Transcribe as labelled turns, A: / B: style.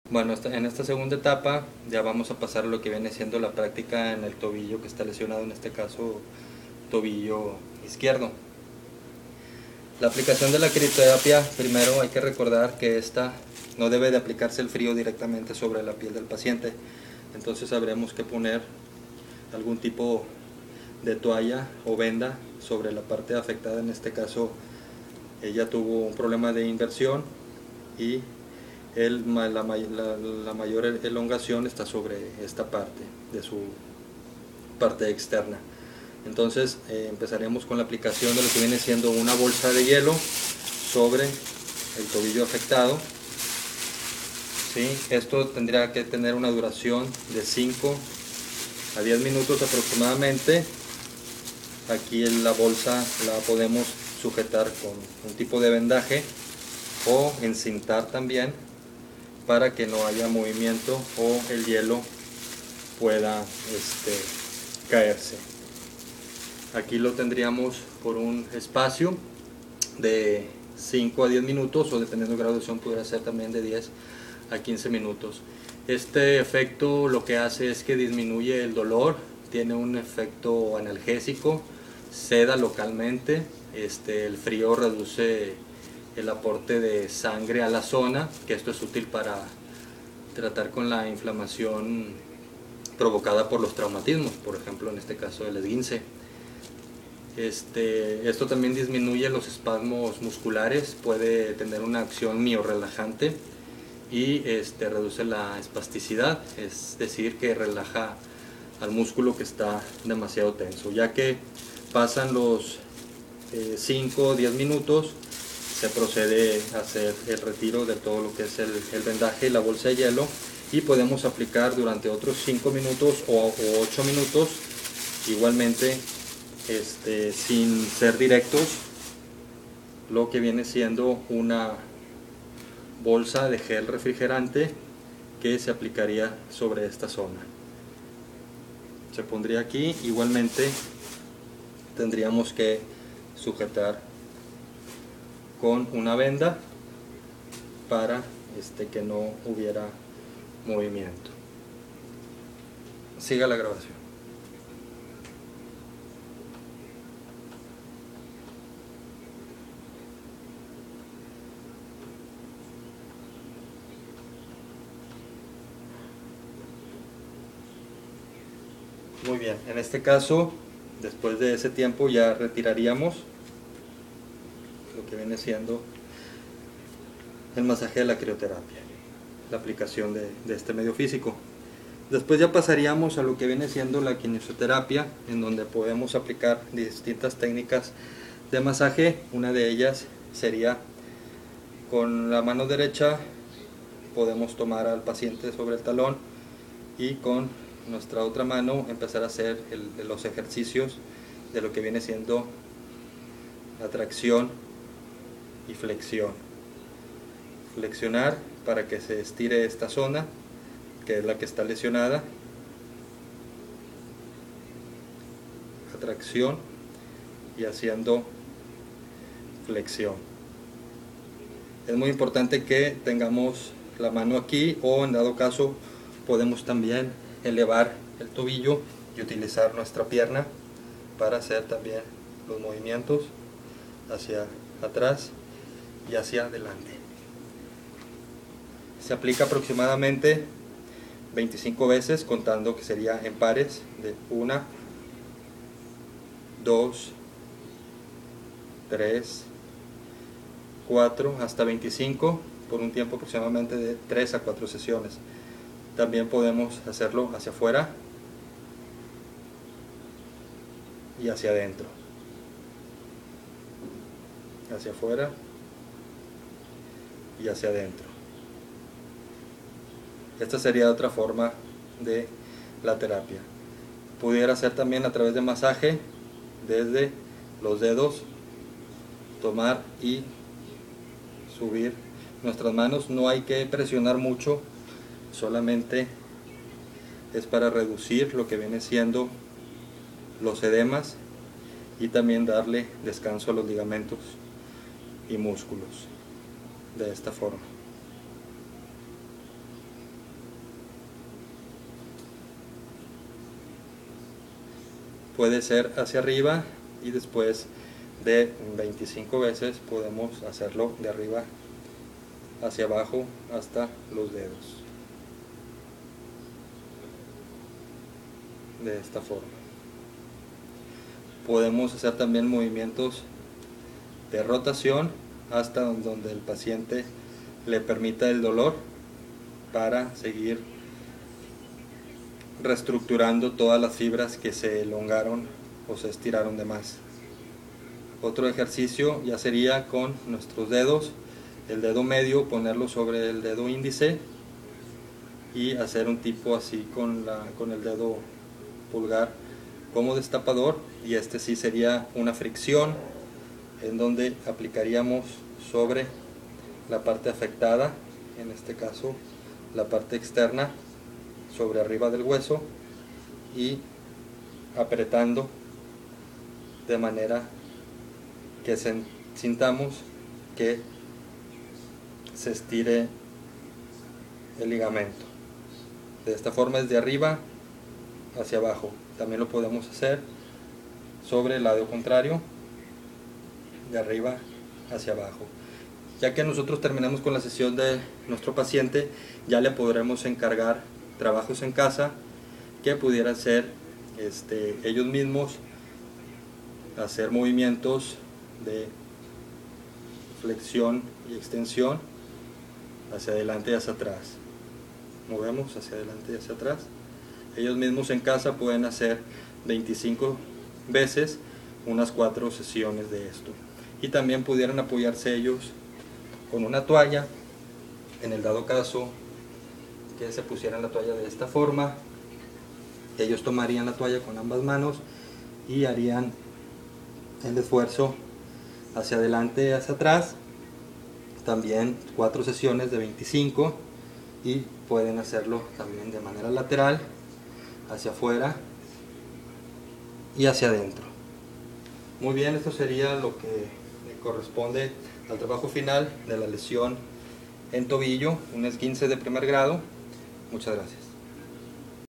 A: Bueno, en esta segunda etapa ya vamos a pasar a lo que viene siendo la práctica en el tobillo que está lesionado, en este caso tobillo izquierdo. La aplicación de la crioterapia, primero hay que recordar que esta no debe de aplicarse el frío directamente sobre la piel del paciente. Entonces habremos que poner algún tipo de toalla o venda sobre la parte afectada. En este caso ella tuvo un problema de inversión y la mayor elongación está sobre esta parte de su parte externa. Entonces empezaremos con la aplicación de lo que viene siendo una bolsa de hielo sobre el tobillo afectado. ¿Sí? Esto tendría que tener una duración de 5 a 10 minutos aproximadamente. Aquí en la bolsa la podemos sujetar con un tipo de vendaje o encintar también para que no haya movimiento o el hielo pueda caerse. Aquí lo tendríamos por un espacio de 5 a 10 minutos, o dependiendo de graduación pudiera ser también de 10 a 15 minutos. Este efecto lo que hace es que disminuye el dolor, tiene un efecto analgésico, seda localmente, el frío reduce el aporte de sangre a la zona, que esto es útil para tratar con la inflamación provocada por los traumatismos, por ejemplo en este caso el esguince. Esto también disminuye los espasmos musculares, puede tener una acción miorrelajante y reduce la espasticidad, es decir, que relaja al músculo que está demasiado tenso. Ya que pasan los 5 o 10 minutos, se procede a hacer el retiro de todo lo que es el vendaje y la bolsa de hielo, y podemos aplicar durante otros 5 minutos o 8 minutos, igualmente sin ser directos, lo que viene siendo una bolsa de gel refrigerante que se aplicaría sobre esta zona. Se pondría aquí, igualmente tendríamos que sujetar con una venda para que no hubiera movimiento. Siga la grabación. Muy bien, en este caso, después de ese tiempo ya retiraríamos lo que viene siendo el masaje de la crioterapia, la aplicación de este medio físico. Después ya pasaríamos a lo que viene siendo la kinesiología, en donde podemos aplicar distintas técnicas de masaje. Una de ellas sería con la mano derecha podemos tomar al paciente sobre el talón y con nuestra otra mano empezar a hacer los ejercicios de lo que viene siendo la tracción y flexión. Flexionar para que se estire esta zona, que es la que está lesionada. Atracción y haciendo flexión. Es muy importante que tengamos la mano aquí, o en dado caso podemos también elevar el tobillo y utilizar nuestra pierna para hacer también los movimientos hacia atrás y hacia adelante. Se aplica aproximadamente 25 veces, contando que sería en pares de 1, 2, 3, 4, hasta 25, por un tiempo aproximadamente de 3 a 4 sesiones. También podemos hacerlo hacia afuera y hacia adentro. Hacia afuera y hacia adentro. Esta sería otra forma de la terapia. Pudiera ser también a través de masaje desde los dedos, tomar y subir nuestras manos. No hay que presionar mucho, solamente es para reducir lo que viene siendo los edemas y también darle descanso a los ligamentos y músculos de esta forma. puede ser hacia arriba y después de 25 veces podemos hacerlo de arriba hacia abajo hasta los dedos, de esta forma. Podemos hacer también movimientos de rotación hasta donde el paciente le permita el dolor, para seguir reestructurando todas las fibras que se elongaron o se estiraron de más. Otro ejercicio ya sería con nuestros dedos, el dedo medio ponerlo sobre el dedo índice y hacer un tipo así con el dedo pulgar como destapador, y este sí sería una fricción en donde aplicaríamos sobre la parte afectada, en este caso la parte externa, sobre arriba del hueso, y apretando de manera que sintamos que se estire el ligamento. De esta forma es de arriba hacia abajo. También lo podemos hacer sobre el lado contrario, de arriba hacia abajo. Ya que nosotros terminamos con la sesión de nuestro paciente, ya le podremos encargar trabajos en casa que pudieran ser ellos mismos, hacer movimientos de flexión y extensión hacia adelante y hacia atrás. Movemos hacia adelante y hacia atrás. Ellos mismos en casa pueden hacer 25 veces unas 4 sesiones de esto. Y también pudieran apoyarse ellos con una toalla, en el dado caso que se pusieran la toalla de esta forma. Ellos tomarían la toalla con ambas manos y harían el esfuerzo hacia adelante y hacia atrás, también 4 sesiones de 25, y pueden hacerlo también de manera lateral, hacia afuera y hacia adentro. Muy bien, esto sería lo que corresponde al trabajo final de la lesión en tobillo, un esguince de primer grado. Muchas gracias.